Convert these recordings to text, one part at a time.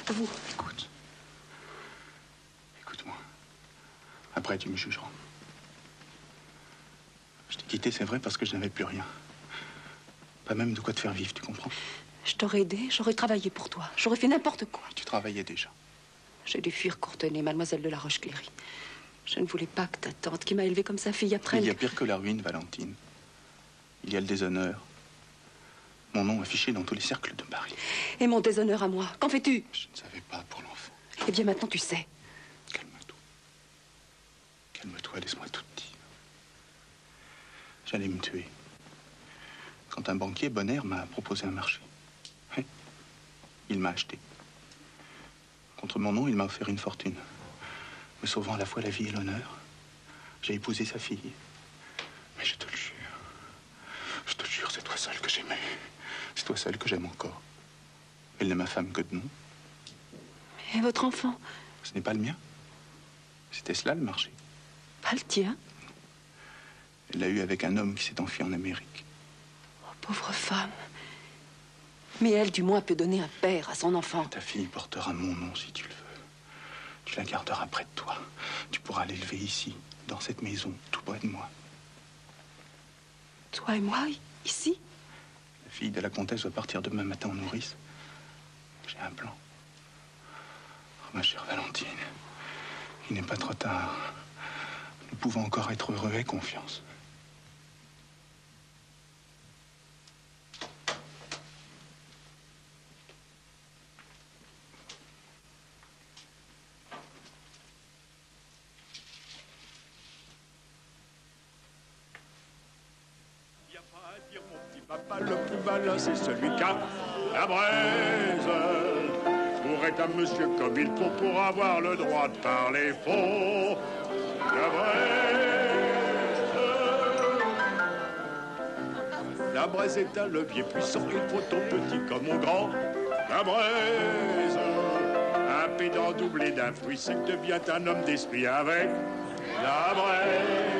Vous. Écoute. Écoute-moi. Après, tu me jugeras. Je t'ai quitté, c'est vrai, parce que je n'avais plus rien. Pas même de quoi te faire vivre, tu comprends? Je t'aurais aidé, j'aurais travaillé pour toi. J'aurais fait n'importe quoi. Tu travaillais déjà. J'ai dû fuir Courtenay, mademoiselle de la Roche-Cléry. Je ne voulais pas que ta tante, qui m'a élevée comme sa fille, apprenne... Il y a pire que la ruine, Valentine. Il y a le déshonneur. Mon nom affiché dans tous les cercles de Paris. Et mon déshonneur à moi, qu'en fais-tu? Je ne savais pas pour l'enfant. Eh bien, maintenant, tu sais. Calme-toi. Calme-toi, laisse-moi tout te dire. J'allais me tuer. Quand un banquier, Bonner, m'a proposé un marché. Oui. Il m'a acheté. Contre mon nom, il m'a offert une fortune. Me sauvant à la fois la vie et l'honneur. J'ai épousé sa fille. Mais je te le jure, c'est toi seul que j'aimais. C'est toi seul que j'aime encore. Elle n'est ma femme que de nom. Et votre enfant? Ce n'est pas le mien. C'était cela, le marché. Pas le tien? Elle l'a eu avec un homme qui s'est enfui en Amérique. Oh, pauvre femme. Mais elle, du moins, peut donner un père à son enfant. Ta fille portera mon nom, si tu le veux. Tu la garderas près de toi. Tu pourras l'élever ici, dans cette maison, tout près de moi. Toi et moi, ici? La fille de la comtesse va partir demain matin en nourrice. J'ai un plan. Oh, ma chère Valentine, il n'est pas trop tard. Nous pouvons encore être heureux et confiance. Papa, le plus malin, c'est celui qui a la braise. Pour être un monsieur comme il faut, pour avoir le droit de parler faux. La braise. La braise est un levier puissant, il faut au petit comme au grand. La braise. Un pédant doublé d'un fruit sec devient un homme d'esprit avec la braise.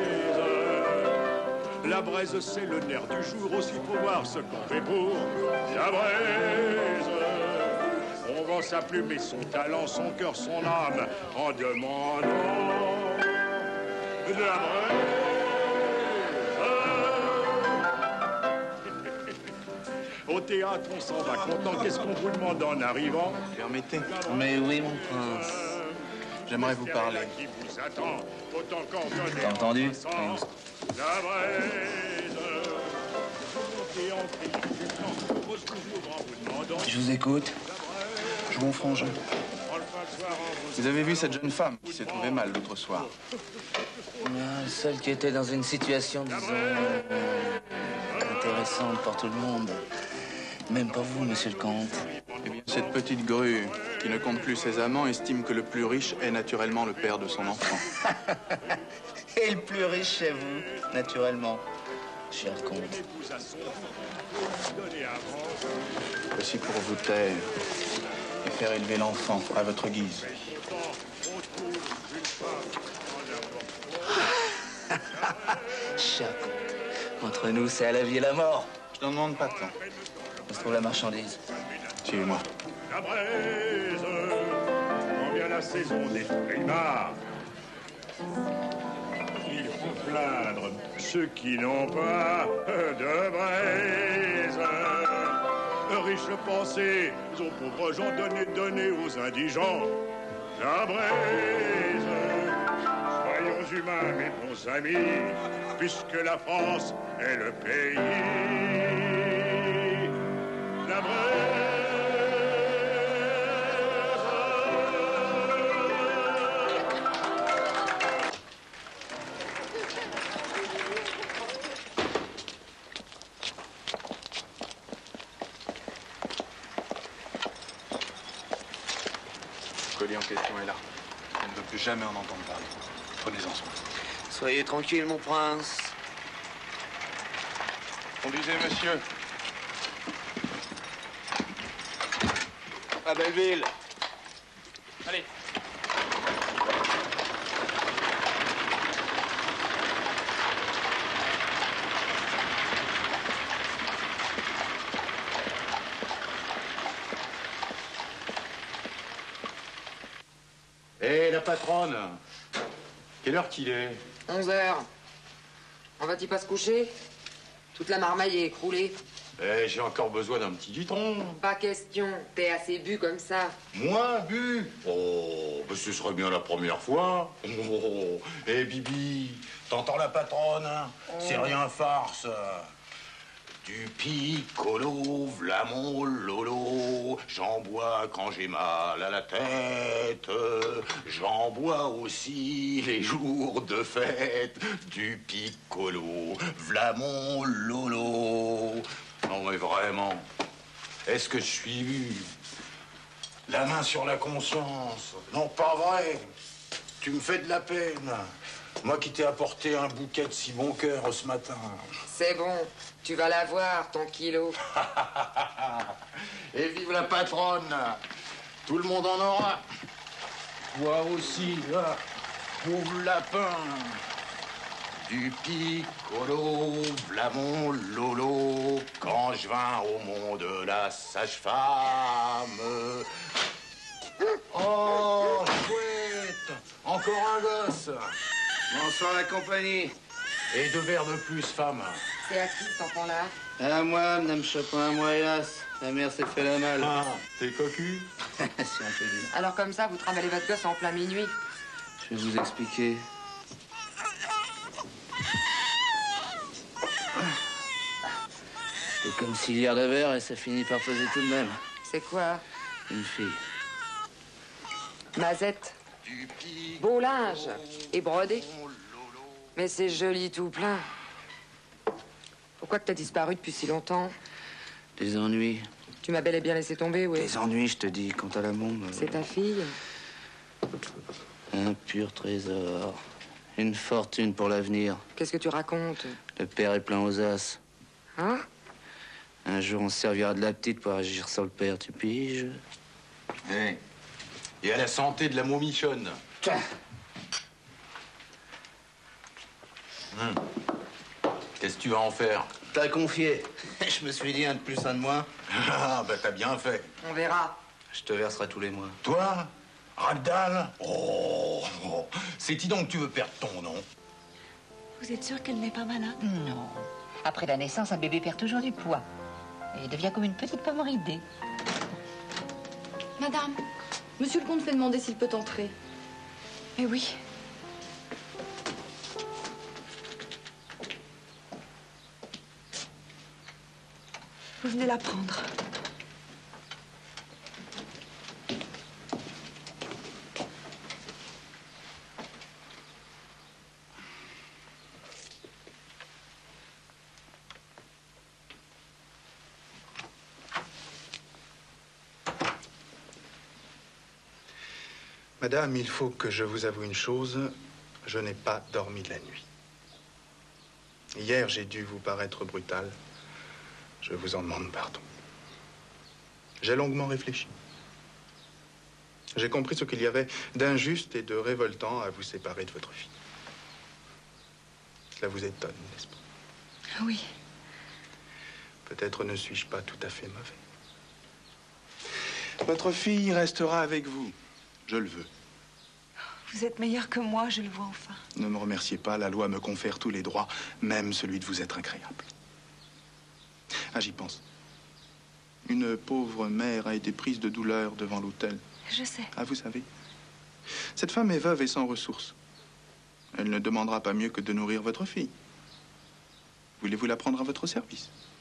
La braise, c'est le nerf du jour, aussi faut voir ce qu'on fait pour la braise. On vend sa plume et son talent, son cœur, son âme, en demandant la braise. Au théâtre, on s'en va content, qu'est-ce qu'on vous demande en arrivant? Permettez. Mais oui, mon prince. J'aimerais vous parler. T'as entendu? La braise. Je vous écoute. Je mon frangin. Vous avez vu cette jeune femme qui s'est trouvée mal l'autre soir? Celle qui était dans une situation, disons, intéressante pour tout le monde. Même pour vous, monsieur le comte. Eh bien, cette petite grue qui ne compte plus ses amants estime que le plus riche est naturellement le père de son enfant. Et le plus riche, c'est vous, naturellement, cher comte. Voici pour vous taire et faire élever l'enfant à votre guise. Cher comte, entre nous, c'est à la vie et la mort. Je n'en demande pas tant. Où se trouve la marchandise? Suivez-moi. La braise, quand vient la saison des frimards, il faut plaindre ceux qui n'ont pas de braise. Riches pensez aux pauvres gens, donnez aux indigents. La braise, soyons humains, mes bons amis, puisque la France est le pays. La braise. Le collier en question est là. Elle ne veut plus jamais en entendre parler. Prenez-en soin. Soyez tranquille, mon prince. Conduisez, monsieur. À Belleville. Allez. patronne. Quelle heure qu'il est? 11 heures. On va-t-il pas se coucher? Toute la marmaille est écroulée. Eh, j'ai encore besoin d'un petit litron. Pas question. T'es assez bu comme ça. Moi, bu? Oh, ben ce serait bien la première fois. Oh, eh, Bibi, t'entends la patronne? C'est rien farce. Du piccolo, v'là mon lolo. J'en bois quand j'ai mal à la tête. J'en bois aussi les jours de fête. Du piccolo, v'là mon lolo. Non mais vraiment, est-ce que je suis vu? La main sur la conscience. Non, pas vrai. Tu me fais de la peine. Moi qui t'ai apporté un bouquet de si bon cœur ce matin. C'est bon. Tu vas l'avoir, ton kilo. Et vive la patronne. Tout le monde en aura. Toi aussi, là, pauvre lapin. Du piccolo, v'là mon lolo. Quand je vins au monde la sage-femme. Oh, chouette. Encore un gosse. Bonsoir la compagnie. Et 2 verres de plus, femme. C'est à qui, cet enfant-là? À moi, Madame Chopin, à moi, hélas. La mère s'est fait la malle. Ah, t'es cocu? Si on peut dire. Alors comme ça, vous trimballez votre gosse en plein minuit. Je vais vous expliquer. C'est comme 6 liards de verre et ça finit par peser tout de même. C'est quoi? Une fille. Mazette. Beau linge. Et brodé. Mais c'est joli tout plein. Pourquoi que t'as disparu depuis si longtemps? Des ennuis. Tu m'as bel et bien laissé tomber, oui. Des ennuis, je te dis. Quant à l'amour... C'est ta fille? Un pur trésor. Une fortune pour l'avenir. Qu'est-ce que tu racontes? Le père est plein aux as. Hein? Un jour, on se servira de la petite pour agir sur le père, tu piges? Hey. Et à la santé de la momichonne. Qu'est-ce que tu vas en faire? T'as confié. Je me suis dit un de plus, un de moins. Ah, bah t'as bien fait. On verra. Je te verserai tous les mois. Toi, Ragdal? Oh, c'est dis donc que tu veux perdre ton nom. Vous êtes sûr qu'elle n'est pas malade? Non. Après la naissance, un bébé perd toujours du poids. Et devient comme une petite pomme ridée. Madame, monsieur le comte fait demander s'il peut entrer. Eh oui. Vous venez la prendre. Madame, il faut que je vous avoue une chose. Je n'ai pas dormi de la nuit. Hier, j'ai dû vous paraître brutal. Je vous en demande pardon. J'ai longuement réfléchi. J'ai compris ce qu'il y avait d'injuste et de révoltant à vous séparer de votre fille. Cela vous étonne, n'est-ce pas? Oui. Peut-être ne suis-je pas tout à fait mauvais. Votre fille restera avec vous. Je le veux. Vous êtes meilleur que moi, je le vois enfin. Ne me remerciez pas, la loi me confère tous les droits, même celui de vous être agréable. Ah, j'y pense. Une pauvre mère a été prise de douleur devant l'autel. Je sais. Ah, vous savez, cette femme est veuve et sans ressources. Elle ne demandera pas mieux que de nourrir votre fille. Voulez-vous la prendre à votre service?